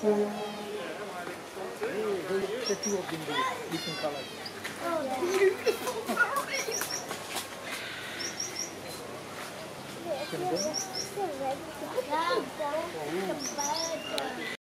The two of them different colors. Can you go?